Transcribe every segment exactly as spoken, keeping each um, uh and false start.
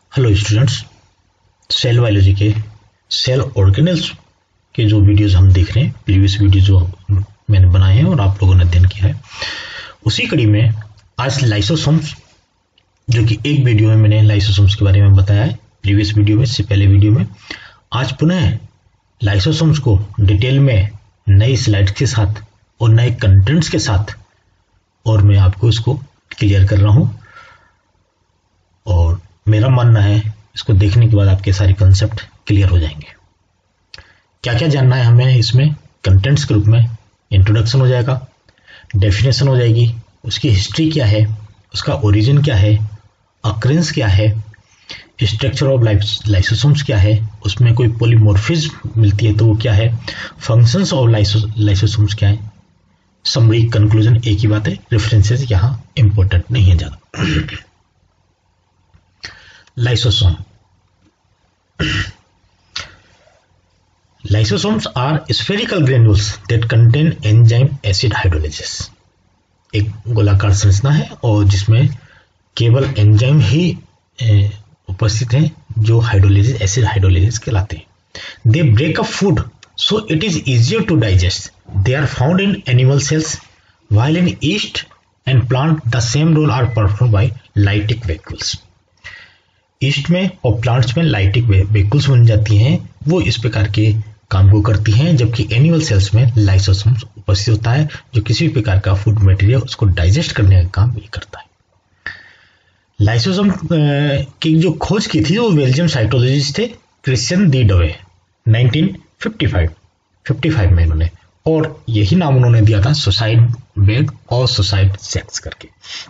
Hello students, cell biology के cell organelles के जो वीडियोस हम देख रहे हैं, प्रीवियस वीडियो जो मैंने बनाए हैं और आप लोगों ने अध्ययन किया है, उसी कड़ी में आज लाइसोसोम्स, जो कि एक वीडियो में मैंने लाइसोसोम्स के बारे में बताया है प्रीवियस वीडियो में, इससे पहले वीडियो में, आज पुनः लाइसोसोम्स को डिटेल में नई स्लाइड्स के साथ और नए कंटेंट्स के साथ और मैं आपको इसको क्लियर कर रहा हूं। और मेरा मानना है इसको देखने के बाद आपके सारे कंसेप्ट क्लियर हो जाएंगे। क्या क्या जानना है हमें इसमें कंटेंट्स के रूप में? इंट्रोडक्शन हो जाएगा, डेफिनेशन हो जाएगी, उसकी हिस्ट्री क्या है, उसका ओरिजिन क्या है, अक्रेंस क्या है, स्ट्रक्चर ऑफ लाइसोसोम्स क्या है, उसमें कोई पॉलीमॉर्फिज्म मिलती है तो वो क्या है, फंक्शंस ऑफ लाइसोसोम्स क्या है, समरी कंक्लूजन एक ही बात है, रेफरेंसेस यहाँ इंपॉर्टेंट नहीं है ज्यादा। Lysosome Lysosomes are spherical granules that contain enzyme acid hydrolysis। एक गोलाकार संरचना है और जिसमें केवल एंजाइम ही उपस्थित हैं जो हाइड्रोलिसिस एसिड हाइड्रोलिसिस कहलाते हैं। They break up food so it is easier to digest. They are found in animal cells while in yeast and plant the same role are performed by lytic vehicles. Yeast में और plants में lytic vehicles बन जाती हैं, वो इस प्रकार के काम को करती हैं, जबकि एनिमल सेल्स में लाइसोसोम्स उपस्थित होता है जो किसी भी प्रकार का फूड मटेरियल उसको डाइजेस्ट करने का काम ये करता है। लाइसोसोम की जो खोज की थी वो बेल्जियम साइटोलॉजिस्ट थे Christian de Duve nineteen fifty five में इन्होंने, और यही नाम उन्होंने दिया था सुसाइड बेग और सुसाइड सेक्स करके।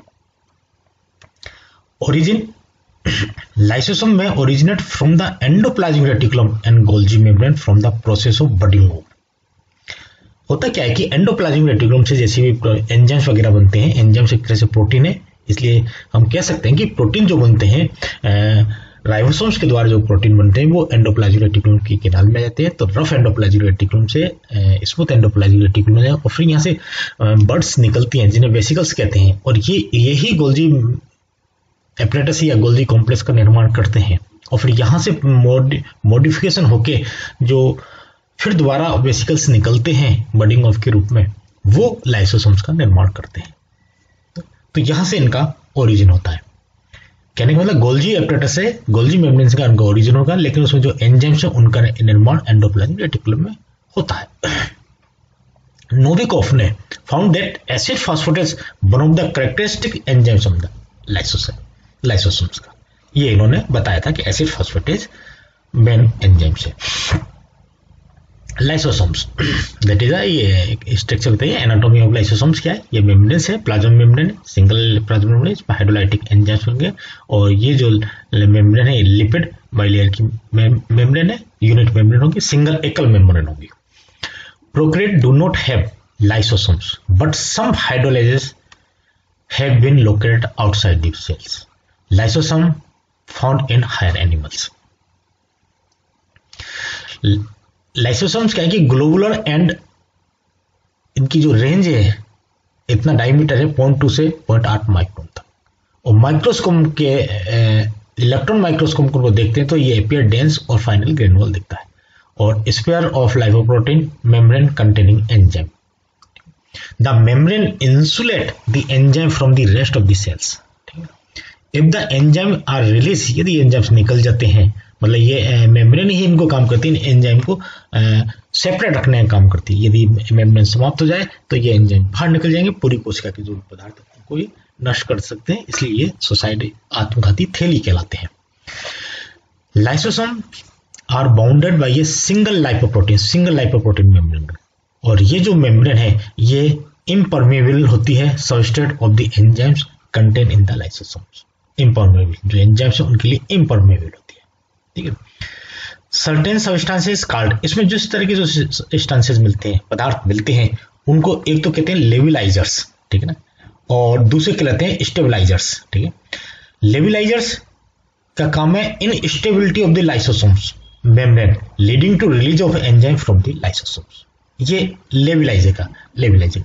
ओरिजिन लाइसोसोम में originate from the endoplasmic reticulum and Golgi membrane from the process of budding off. होता क्या है कि एंडोप्लाज्मिक रेटिकुलम से जैसे भी एंजाइम्स वगैरह बनते हैं, एंजाइम्स एक तरह से प्रोटीन है, इसलिए हम कह सकते हैं कि प्रोटीन जो बनते हैं राइबोसोम्स के द्वारा, जो प्रोटीन बनते हैं वो एंडोप्लाज्मिक रेटिकुलम की किनारे में जाते हैं। तो रफ एंडोप्लाज्मिक रेटिकुलम से स्मूथ एंडोप्लाज्मिक रेटिकुलम में और फिर यहाँ से बर्ड्स निकलती हैं जिन्हें वेसिकल्स कहते हैं, और ये यही गोल्जी एपरेटस या गोल्जी कॉम्प्लेक्स का निर्माण करते हैं, और फिर यहाँ से मॉडिफिकेशन होके जो फिर दोबारा वेसिकल्स निकलते हैं बडिंग ऑफ के रूप में, वो लाइसोसोम्स का निर्माण करते हैं। तो यहाँ से इनका ओरिजिन होता है। कहने का मतलब गोल्जी एपरेटस से गोल्जी मेम्ब्रेन का इनका ओरिजिन होगा, लेकिन उसमें जो एंजाइम्स है उनका निर्माण एंडोप्लाज्मिक रेटिकुलम में होता है। नोविकोफ ने found that acid phosphatase one of the characteristic enzymes of the lysosome lysosomes का, ये इन्होंने बताया था कि एसिड फॉस्फेटेज मेन एंजाइम से। लाइसोसोम्स दैट इज ये स्ट्रक्चर बताइए, एनाटॉमी ऑफ लाइसोसोम्स क्या है, ये मेम्ब्रेन है, plasma membrane, single plasma membrane, इसमें हाइड्रोलाइटिक एंजाइम्स होंगे, और ये जो मेम्ब्रेन है लिपिड बाइलेयर की मेम्ब्रेन है, यूनिट मेम्ब्रेन होगी, सिंगल एकल मेम्ब्रेन होगी। Prokaryote do not have lysosomes but some hydrolases have been located outside the cells. Lysosome found in higher animals. Lysosomes क्या है कि ग्लोबुलर एंड इनकी जो रेंज है इतना डायमीटर है पॉइंट टू से पॉइंट आठ माइक्रोन तक, और माइक्रोस्कोप के इलेक्ट्रॉन माइक्रोस्कोप को देखते हैं तो ये एपियर डेंस और फाइनल ग्रेनुअल दिखता है। और sphere of lipoprotein membrane containing enzyme. The membrane insulate the enzyme from the rest of the cells. If the enzyme are released, यदि एंजाइम्स निकल जाते हैं, मतलब ये मेम्ब्रेन ही इनको काम करती है, एंजाइम को सेपरेट रखने का काम करती है। यदि मेम्ब्रेन समाप्त हो जाए तो ये एंजाइम बाहर निकल जाएंगे, पूरी कोशिका के जो पदार्थ को ये नष्ट कर सकते हैं, इसलिए ये सुसाइड आत्मघाती थैली कहलाते हैं। Lysosome are bounded by a single lipoprotein single lipoprotein membrane, और ये जो मेम्ब्रेन है ये इम्परमेबल होती है substrate of the enzymes contain in the lysosomes. Impermeable जो एंजाइम्स है उनके लिए इम्परमेबल होती है, ठीक है। सर्टेन सबस्टेंसेस कॉल्ड, इसमें जिस तरह के जो सब्सटेंसेस मिलते हैं, पदार्थ मिलते हैं, उनको एक तो कहते हैं लेविलाइजर्स, ठीक है ना, और दूसरे कहलाते हैं स्टेबलाइजर्स, ठीक है। लेविलाइजर्स का काम है instability of the lysosomes membrane leading to release of enzyme from the lysosomes. ये लेविलाइजर का लेविलाइजर।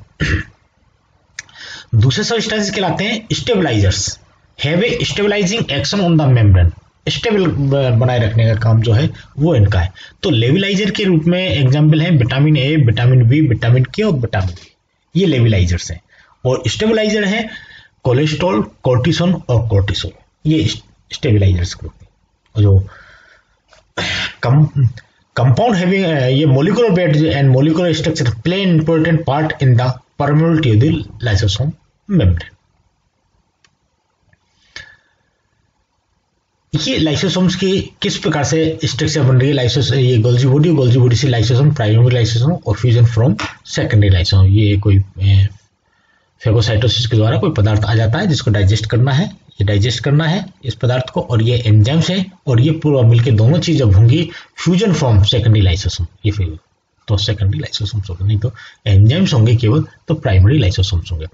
दूसरे सब्सटेंसेस कहलाते हैं stabilizers, have a stabilizing action on the membrane. Stable बनाए रखने का काम जो है वो इनका है। तो लेविलाइजर के रूप में एग्जाम्पल है vitamin A, vitamin B, vitamin K और विटामिन डी, ये लेविलाइजर्स हैं। और स्टेबलाइजर है कोलेस्ट्रॉल, कोर्टिसोन और कोर्टिसोल, ये स्टेबलाइजर्स के रूप में। जो कम कंपाउंड हैविंग ये molecular weight and molecular structure play an important part in the permeability of the lysosome membrane. ये लाइसोसोम्स की किस प्रकार से स्ट्रक्चर बन रही है, लाइसोस ये गोल्जी बॉडी, गोल्जी बॉडी से लाइसोसोम, प्राइमरी लाइसोसोम और फ्यूजन फ्रॉम सेकेंडरी लाइसोसोम। ये कोई फेगोसाइटोसिस के द्वारा कोई पदार्थ आ जाता है जिसको डाइजेस्ट करना है, ये डाइजेस्ट करना है इस पदार्थ को, और ये एंजाइम्स है और ये पूरा मिलकर दोनों चीज जब होंगी फ्यूजन फ्रॉम सेकेंडरी लाइसोसोम, ये फिर तो सेकेंडरी लाइसोसोम्स होंगे, नहीं तो एंजाइम्स होंगे केवल तो प्राइमरी लाइसोसोम्स होंगे।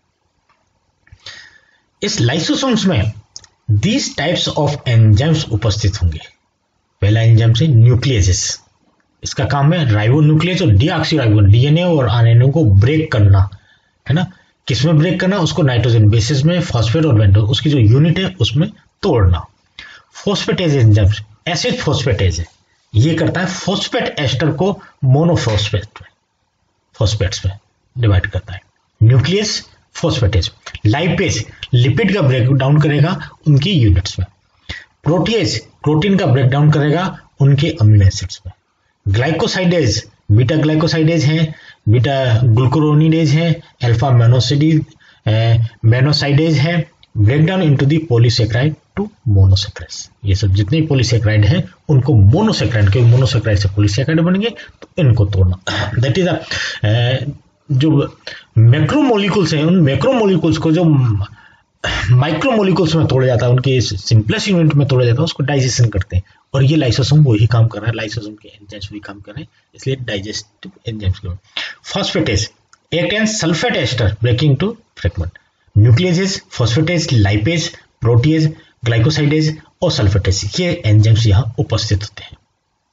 इस लाइसोसोम्स में दीज टाइप्स ऑफ एंजाइम्स उपस्थित होंगे। पहला एंजाइम से न्यूक्लियसेस, इसका काम है राइबो न्यूक्लियस और डीऑक्सीराइबो डीएनए और आरएनए को ब्रेक करना, है ना। किसमें ब्रेक करना, उसको नाइट्रोजन बेसिस में, फॉस्फेट और पेंटोज उसकी जो यूनिट है उसमें तोड़ना। फॉस्फेटेज एंजाइम एसिड फॉस्फेटेज है, ये करता है फॉस्फेट एस्टर को मोनोफॉस्फेट में फॉस्फेट्स में डिवाइड करता है। Nucleus phosphatase. लाइपेज लिपिड का ब्रेक डाउन करेगा उनकी यूनिट्स में। प्रोटीएज प्रोटीन का ब्रेक डाउन करेगा उनके अमीनो एसिड्स में। ग्लाइकोसाइडेज बीटा ग्लाइकोसाइडेज हैं, बीटा ग्लूकुरोनिडेज हैं, अल्फा मेनोसिडीज मेनोसाइडेज है, break down into the polysaccharide to monosaccharides. ये सब जितने पॉलीसेक्राइड हैं उनको मोनोसेक्राइड, क्योंकि मोनोसेक्राइड से पॉलीसेक्राइड बनेंगे तो इनको तोड़ना। दैट इज अ जो मैक्रोमोलिकुल्स हैं उन मैक्रोमोलिकुल्स को जो माइक्रोमोलिकुल्स में तोड़ा जाता है, उनके सिंपलेस्ट यूनिट में तोड़ा जाता है, उसको डाइजेशन करते हैं। और ये लाइसोसोम वही काम कर रहा है, लाइसोसोम के एंजाइम्स वही काम कर रहे हैं, इसलिए डाइजेस्टिव एंजाइम्स के। Phosphatase act and sulphate ester breaking to fragment. Nuclease, phosphatase, lipase, protease, glycosidase और सल्फेटेज, ये एंजाइम्स यहां उपस्थित होते हैं।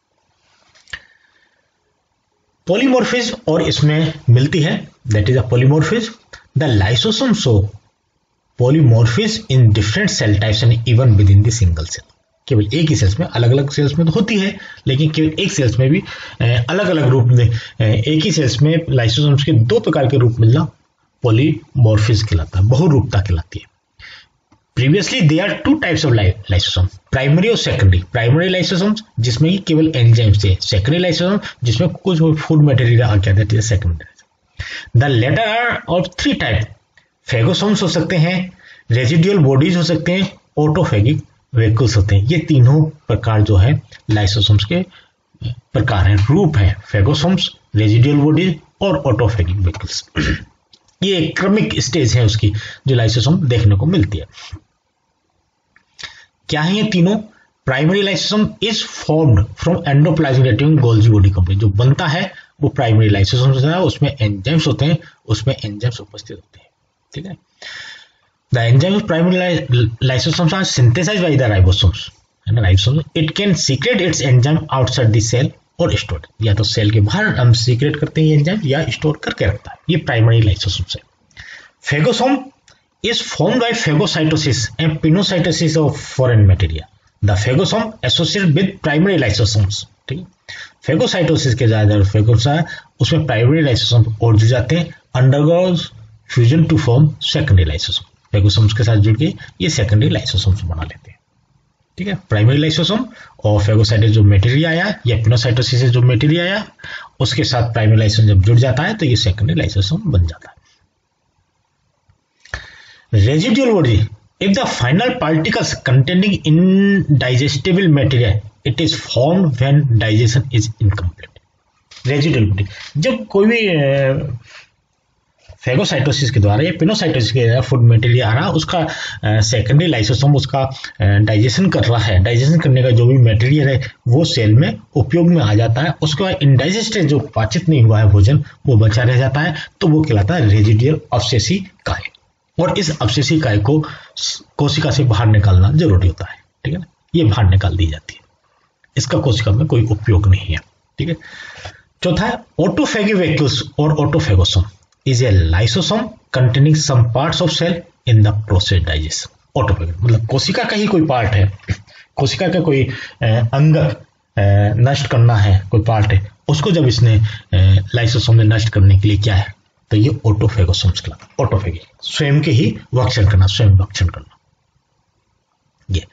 पॉलीमॉर्फिज्म और इसमें मिलती है, that is a polymorphism. The lysosome show polymorphism in different cell types and even within the single cell. केवल एक ही सेल्स में, अलग अलग सेल्स में तो होती है, लेकिन केवल एक सेल्स में भी अलग अलग रूप में, एक ही सेल्स में लाइसोसोम्स के दो प्रकार के रूप मिलना पॉलीमॉर्फिज्म कहलाता है, बहुरूपता कहलाती है। Previously they are two types of lysosome, primary और सेकेंडरी। प्राइमरी लाइसोसोम्स जिसमें कि केवल एंजाइम्स थे, सेकेंडरी लाइसोसोम जिसमें कुछ फूड मटेरियल आ गया, that is secondary. The latter are of three type, phagosomes हो सकते हैं, रेजिडुअल बॉडीज हो सकते हैं, ऑटोफेगिक वेहिकल्स होते हैं। ये तीनों प्रकार जो है लाइसोसोम्स के प्रकार हैं, रूप हैं, फेगोसोम्स, रेजिडुअल बॉडीज और ऑटोफेगिक वेहिकल्स। ये एक क्रमिक स्टेज है उसकी जो लाइसोसोम देखने को मिलती है। क्या है ये तीनों? Primary lysosome is formed from endoplasmic reticulum Golgi body complex. जो बनता है वो प्राइमरी लाइसोसोम से है, उसमें एंजाइम्स होते हैं, उसमें एंजाइम्स उपस्थित होते हैं, ठीक है। The enzyme of primary lysosomes are synthesized by the ribosomes, है ना, ribosomes. It can secrete its enzyme outside the cell और स्टोर, या तो सेल के बाहर हम सीक्रेट करते हैं एंजाइम या स्टोर करके रखता है, ये प्राइमरी लाइसोसोम है। Phagosome is formed by phagocytosis and pinocytosis of foreign material. The phagosome associate with primary lysosomes, ठीक है। फेगोसाइटोसिस के ज्यादा फेगोसा उसमें प्राइमरी लाइसोसोम और जुड़ जाते हैं, undergoes fusion to form secondary lysosome. Phagosomes के साथ जुड़ के ये सेकेंडरी लाइसोसोम्स बना लेते हैं, ठीक है। प्राइमरी लाइसोसोम और फेगोसाइटोसिस जो मटेरियल आया या पिनोसाइटोसिस से जो मटेरियल आया उसके साथ प्राइमरी लाइसोसोम जब जुड़ जाता है तो ये सेकेंडरी लाइसोसोम बन जाता है। Residual body, if the final particles containing indigestible material, it is formed when digestion is incomplete. Residual body, जब कोई भी फेगोसाइटोसिस के द्वारा या पिनोसाइटोसिस के द्वारा फूड मटेरियल आ रहा है, उसका सेकेंडरी लाइसोसोम उसका डाइजेशन कर रहा है, डाइजेशन करने का जो भी मटेरियल है वो सेल में उपयोग में आ जाता है। उसके बाद इनडाइजेस्टेड जो पाचित नहीं हुआ है भोजन वो बचा रह जाता है, तो वो कहलाता है रेजिडुअल अवशेषी काय। और इस अवशेषी काय को कोशिका से बाहर निकालना जरूरी होता है, ठीक है ना, ये बाहर निकाल दी जाती है, इसका कोशिका में कोई उपयोग नहीं है, ठीक है। चौथा है ऑटोफेगिक वेहिकल्स और autophagosome is a lysosome containing some parts of cell in the process digestion. Autophagic मतलब कोशिका का ही कोई पार्ट है कोशिका का कोई अंग नष्ट करना है, कोई पार्ट है, उसको जब इसने लाइसोसोम ने नष्ट करने के लिए क्या है, तो ये ऑटोफेगोसोम्स कहलाता है। ऑटोफेगी स्वयं के ही भक्षण करना, स्वयं भक्षण करना। ये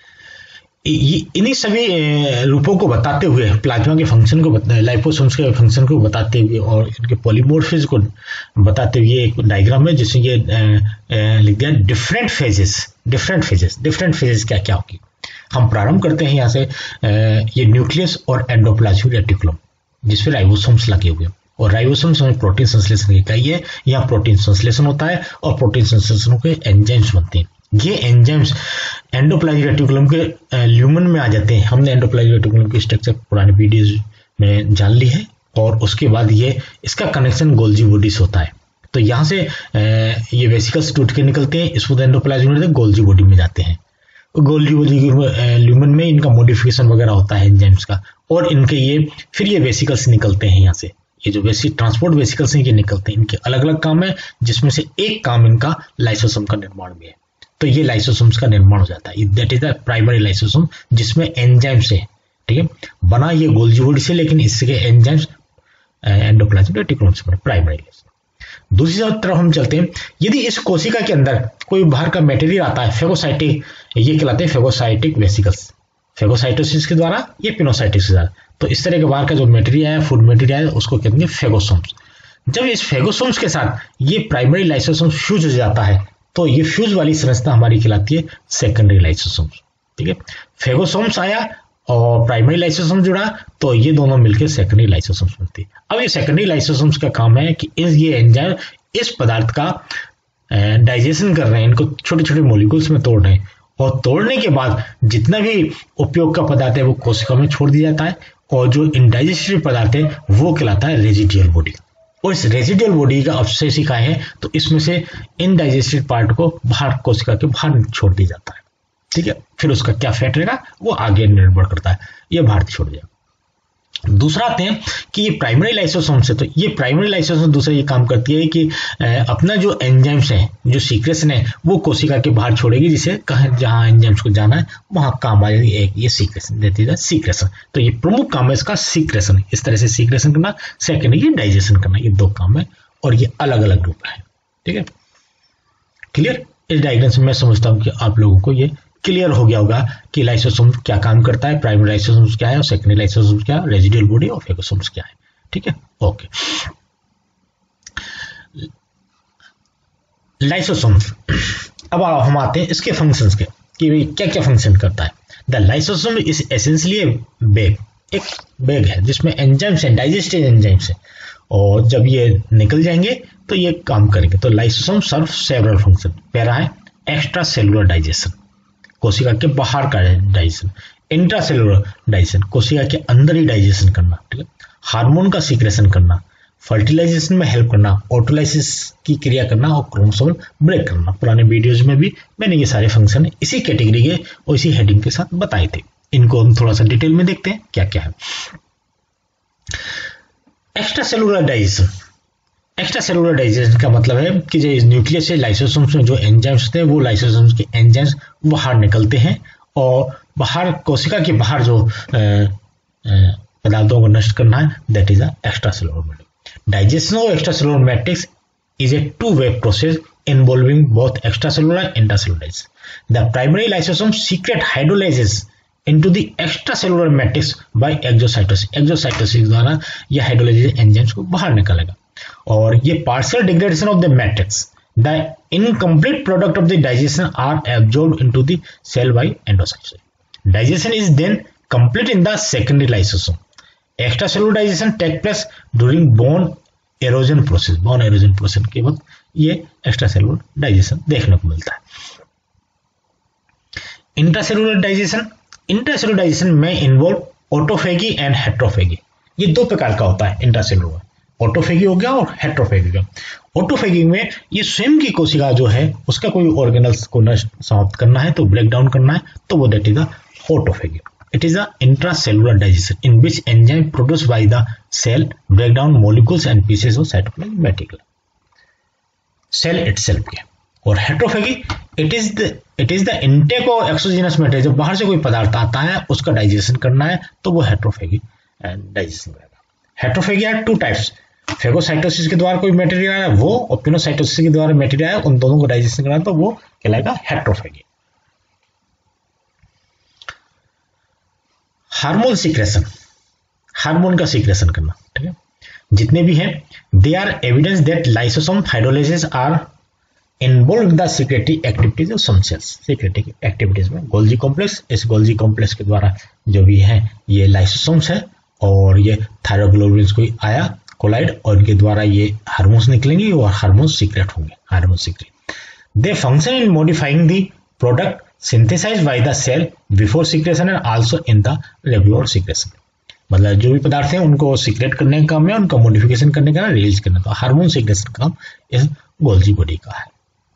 इन्हीं सभी रूपों को बताते हुए, प्लाज्मा के फंक्शन को, लाइपोसोम्स के फंक्शन को बताते हुए और इनके पॉलीमॉर्फिज्म को बताते हुए एक डायग्राम है जिसमें ये लिख दिया different phases. Different phases different phases क्या क्या होगी। हम प्रारंभ करते हैं यहाँ से, ये न्यूक्लियस और एंडोप्लाज्मिक रेटिकुलम जिसपे राइबोसोम्स लगे हुए, और राइबोसोम्स में प्रोटीन संश्लेषण की इकाई है। यहाँ प्रोटीन संश्लेषण होता है और प्रोटीन संश्लेषण के एंजाइम्स बनते हैं। ये एंजाइम्स एंडोप्लाज्मिक रेटिकुलम के ल्यूमन में आ जाते हैं। हमने एंडोप्लाज्मिक रेटिकुलम की स्ट्रक्चर पुराने वीडियोज में जान ली है, और उसके बाद ये इसका कनेक्शन गोल्जी बॉडी से होता है। तो यहाँ से ये वेसिकल्स टूट के निकलते हैं, स्मूथ एंडोप्लाज्मिक गोल्जी बॉडी में जाते हैं। गोल्जी बॉडी ल्यूमन में इनका मॉडिफिकेशन वगैरह होता है एंजाइम्स का, और इनके ये फिर ये वेसिकल्स निकलते हैं यहाँ से। ये जो वेसिक ट्रांसपोर्ट वेसिकल्स हैं ये निकलते हैं, इनके अलग अलग काम है, जिसमें से एक काम इनका लाइसोसोम का निर्माण भी है। तो ये लाइसोसोम्स का निर्माण हो जाता है, that is the primary lysosome, जिसमें एंजाइम्स है। ठीक है, बना ये गोल्जी बॉडी से, लेकिन इसके एंजाइम्स एंडोप्लाज्मिक रेटिकुलम से बने, प्राइमरी लाइसोसोम। दूसरी तरफ हम चलते हैं, यदि इस कोशिका के अंदर कोई बाहर का मटेरियल आता है, फेगोसाइटिक, ये कहलाते हैं फेगोसाइटिक वेसिकल्स, फेगोसाइटोसिस के द्वारा, ये पिनोसाइटिस के द्वारा। तो इस तरह के बाहर का जो मटेरियल है, फूड मटेरियल है, उसको कहते हैं फेगोसोम्स। जब इस फेगोसोम्स के साथ ये प्राइमरी लाइसोसोम फ्यूज हो जाता है, तो ये फ्यूज वाली संरचना हमारी कहलाती है सेकेंडरी लाइसोसोम्स। ठीक है, फेगोसोम्स आया और प्राइमरी लाइसोसोम जुड़ा, तो ये दोनों मिलकर सेकेंडरी लाइसोसोम्स बनती है। अब ये सेकेंडरी लाइसोसोम्स का काम है कि इस ये एंजाइम इस पदार्थ का डाइजेशन कर रहे हैं, इनको छोटे छोटे मॉलिक्यूल्स में तोड़ रहे हैं, और तोड़ने के बाद जितना भी उपयोग का पदार्थ है वो कोशिका में छोड़ दिया जाता है, और जो इनडाइजेस्टिव पदार्थ है वो कहलाता है रेजिडुअल बॉडी। और इस रेजिडुअल बॉडी का अवशेष इकाई है, तो इसमें से इनडाइजेस्टेड पार्ट को बाहर कोशिका के बाहर छोड़ दिया जाता है। ठीक है, फिर उसका क्या फैट रहेगा वो आगे निर्भर करता है, ये बाहर छोड़ दिया। दूसरा आते हैं कि ये प्राइमरी लाइसोसोम से, तो ये प्राइमरी लाइसोसोम दूसरा ये काम करती है कि अपना जो एंजाइम्स है, जो सीक्रेशन है, वो कोशिका के बाहर छोड़ेगी, जिसे कहीं जहां एंजाइम्स को जाना है वहां काम आ जाएगी। एक ये सीक्रेशन देती है, सीक्रेशन। तो ये प्रमुख काम है इसका सीक्रेशन, इस तरह से सीक्रेशन करना, सेकेंड ये डाइजेशन करना, ये दो काम है, और ये अलग अलग रूप है। ठीक है, क्लियर। इस डायग्राम से मैं समझता हूं कि आप लोगों को ये क्लियर हो गया होगा कि लाइसोसोम क्या काम करता है, प्राइमरी लाइसोसोम्स क्या है और सेकेंडरी लाइसोसोम्स क्या है, रेजिडुअल बॉडी और फेगोसोम्स क्या है। ठीक है, ओके। लाइसोसोम्स, अब हम आते हैं इसके फंक्शंस के कि क्या क्या फंक्शन करता है। The lysosome is essentially bag, एक बैग है जिसमें एंजाइम्स हैं, डाइजेस्टिव एंजाइम्स हैं, और जब ये निकल जाएंगे तो ये काम करेंगे। तो लाइसोसोम सर्व सेवरल फंक्शन। पहला है एक्स्ट्रा सेलुलर डाइजेशन, कोशिका के बाहर का डाइजेशन। इंट्रा सेलुलर डाइजेशन, कोशिका के अंदर ही डाइजेशन करना। ठीक है, हार्मोन का सीक्रेशन करना, फर्टिलाइजेशन में हेल्प करना, ऑटोलाइसिस की क्रिया करना और क्रोमोसोमल ब्रेक करना। पुराने वीडियोज में भी मैंने ये सारे फंक्शन इसी कैटेगरी के और इसी हेडिंग के साथ बताए थे। इनको हम थोड़ा सा डिटेल में देखते हैं क्या क्या है। Extracellular digestion, extracellular digestion का मतलब है कि जो न्यूक्लियस से लाइसोसोम्स में जो एंजाइम्स होते हैं वो लाइसोसोम्स के एंजाइम्स बाहर निकलते हैं, और बाहर कोशिका के बाहर जो पदार्थों को नष्ट करना है, that is extracellular matrix. Digestion of extracellular matrix is a two-way process involving both extracellular and intracellular digestion. The primary lysosome secret hydrolysis into the extracellular matrix by exocytosis. Exocytosis द्वारा यह हाइड्रोलाइजेज enzymes को बाहर निकालेगा, और ये partial degradation of the matrix, the incomplete product of the digestion are absorbed into the cell by endocytosis. Digestion is then complete in the secondary lysosome. Extracellular digestion takes place during bone erosion process, bone erosion process के वक्त ये extra cellular digestion देखने को मिलता है। Intracellular digestion, intracellular digestion में involve autophagy and heterophagy. ये दो प्रकार का होता है इंट्रासेलुलर, ऑटोफेगी हो गया और हेट्रोफेगी हो गया। ऑटोफेगी में ये स्वयं की कोशिका जो है उसका कोई ऑर्गेनल्स को नष्ट समाप्त करना है, तो ब्रेक डाउन करना है, तो वो that is autophagy. It is an intracellular digestion in which enzyme produced by the cell break down molecules and pieces of cytoplasmic reticulum. Cell itself के और heterophagy it is the it is the intake of exogenous matter, जब बाहर से कोई पदार्थ आता है उसका डाइजेशन करना है तो वो हेट्रोफेगी डाइजेशन करेगा। हेट्रोफेगी है टू टाइप्स, फेगोसाइटोसिस के द्वारा कोई मटेरियल आया वो, और पिनोसाइटोसिस के द्वारा मटेरियल आया, उन दोनों को डाइजेशन करना तो वो कहलाएगा हेट्रोफेगी। हार्मोन सीक्रेशन, हार्मोन का सीक्रेशन करना, ठीक है, जितने भी हैं they are evidence that lysosome hydrolysis are involve the secretory activities of some cells. Secretory activities में गोल्जी कॉम्प्लेक्स, इस गोल्जी कॉम्प्लेक्स के द्वारा जो भी है ये लाइसोसोम्स है, और ये थायरोग्लोबुलिन्स कोई आया कोलाइड, और इनके द्वारा ये हार्मोन्स निकलेंगे और हार्मोन्स सीक्रेट होंगे, hormone secrete. They function in modifying the product synthesized by the cell before secretion and also in the regular secretion। मतलब जो भी पदार्थ हैं उनको सीक्रेट करने का काम है, उनका मॉडिफिकेशन करने का, रिलीज करने का, हार्मोन सीक्रेशन का काम इस गोल्जी बॉडी का है।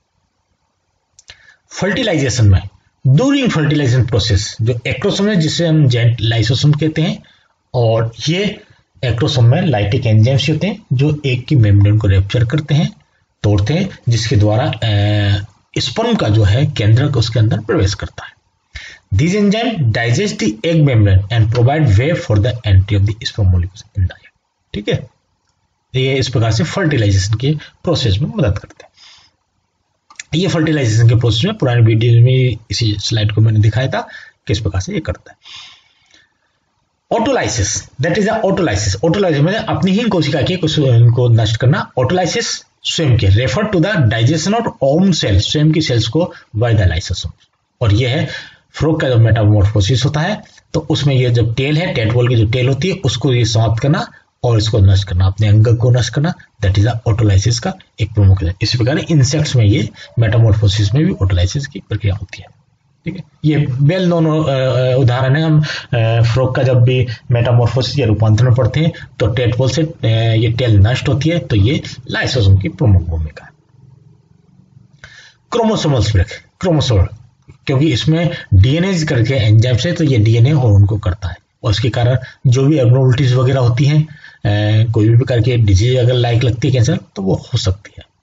फर्टिलाइजेशन में ड्यूरिंग फर्टिलाइजेशन प्रोसेस जो एक्रोसोम है जिसे हम जेंट लाइसोसोम कहते हैं, और ये एक्रोसोम में लाइटिक एंजाइम्स होते हैं जो एक की मेम्ब्रेन को रेप्चर करते हैं, तोड़ते हैं, जिसके द्वारा स्पर्म का जो है केंद्रक उसके अंदर प्रवेश करता है। This enzyme digest the egg membrane and provide way for the entry of the sperm molecules in the egg. ठीक है, ये इस प्रकार से फर्टिलाइजेशन के प्रोसेस में मदद करते हैं। ये फर्टिलाइजेशन के प्रोसेस में पुराने वीडियो में इसी स्लाइड को मैंने दिखाया था किस प्रकार से ये करता है। Autolysis, that is autolysis. Autolysis मतलब अपनी ही कोशिका के कुछ इनको नष्ट करना। ऑटोलाइसिस स्वयं के, refer to the digestion of own cell, स्वयं की सेल्स को बाय द लाइसोसोम। और ये है फ्रॉग का जब मेटामॉर्फोसिस होता है तो उसमें ये जब टेल है, टेडपोल की जो टेल होती है उसको ये समाप्त करना और इसको नष्ट करना, अपने अंग को नष्ट करना, दैट इज द ऑटोलाइसिस का एक प्रमुख है। इसी प्रकार इंसेक्ट्स में ये मेटामॉर्फोसिस में भी ऑटोलाइसिस की प्रक्रिया होती है। ठीक है, ये वेल नोन उदाहरण है। हम फ्रॉग का जब भी मेटामॉर्फोसिस या रूपांतरण पढ़ते हैं तो टेडपोल से ये टेल नष्ट होती है, तो ये लाइसोसोम की प्रमुख भूमिका है। क्रोमोसोमल स्प्रेक, क्रोमोसोम क्योंकि इसमें डीएनए करके एंजाइम से, तो ये डीएनए और उनको करता है, और उसके कारण जो भी एब्नॉर्मलिटीज वगैरह होती हैं, कोई भी प्रकार की डिजीज अगर लाइक लगती है कैंसर, तो वो हो सकती है।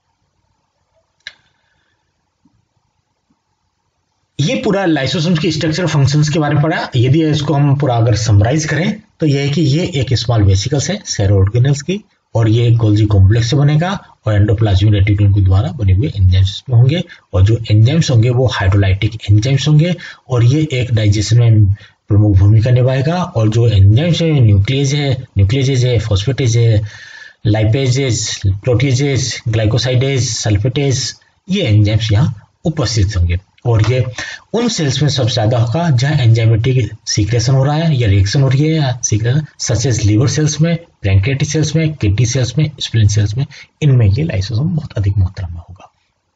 ये पूरा लाइसोसोम्स की स्ट्रक्चर फंक्शंस के बारे में पढ़ा। यदि इसको हम पूरा अगर समराइज करें तो यह है कि ये एक स्मॉल वेसिकल्स है सेरो ऑर्गेनल्स की, और ये गोल्जी कॉम्प्लेक्स से बनेगा और एंडोप्लाज्मिक रेटिकुलम के द्वारा बने हुए एंजाइम्स में होंगे, और जो एंजाइम्स होंगे वो हाइड्रोलाइटिक एंजाइम्स होंगे, और ये एक डाइजेशन में प्रमुख भूमिका निभाएगा। और जो एंजाइम्स है, न्यूक्लियस है, न्यूक्लियस है, फॉस्फेटेज है, लाइपेजेज, प्रोटीजेज, ग्लाइकोसाइडेज, सल्फेटेज, ये एंजाइम्स यहाँ उपस्थित होंगे। और ये उन सेल्स में सबसे ज्यादा होगा जहां एंजाइमेटिक सीक्रेशन हो रहा है या रिएक्शन हो रही है या secretion, such as liver cells में, पैंक्रियाटिक सेल्स में, किडनी सेल्स में, स्प्लीन सेल्स में, इनमें ये लाइसोसोम बहुत अधिक मात्रा में होगा।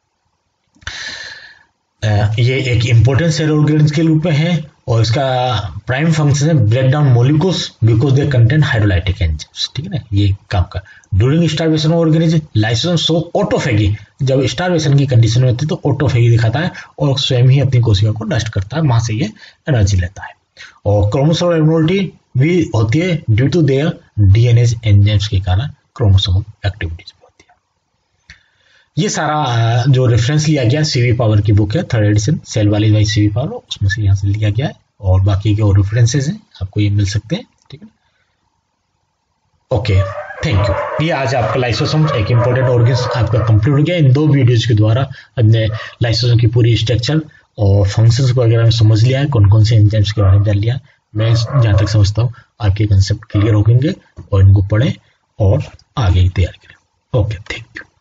ये एक इंपॉर्टेंट सेल ऑर्गेनल्स के रूप में है, और इसका प्राइम फंक्शन है break down molecules because they contain hydrolytic enzymes. ठीक है ना, ये काम का। During starvation of organism lysosome show autophagy, जब स्टार्वेशन की कंडीशन में होती है तो ऑटोफेगी दिखाता है और स्वयं ही अपनी कोशिका को नष्ट करता है, वहां से ये एनर्जी लेता है। और क्रोमोसोमल एब्नॉर्मलिटी भी होती है due to their DNA enzymes के कारण क्रोमोसोमल एक्टिविटीज भी होती है। ये सारा जो रेफरेंस लिया गया सीवी पावर की बुक है, थर्ड एडिशन, सेल वाली बाई सीवी पावर, उसमें से यहाँ से लिया गया है, और बाकी के और रेफरेंसेज हैं आपको ये मिल सकते हैं। ठीक है, ओके, थैंक यू। ये आज आपका लाइसोसोम एक इंपॉर्टेंट ऑर्गेन्स आपका कंप्लीट हो गया। इन दो वीडियोज के द्वारा हमने लाइसोसोम की पूरी स्ट्रक्चर और फंक्शंस को वगैरह में समझ लिया है, कौन कौन से एंजाइम्स के बारे में जान लिया। मैं जहाँ तक समझता हूँ आपके कंसेप्ट क्लियर हो गएंगे, और इनको पढ़ें और आगे की तैयारी करें। Okay, thank you.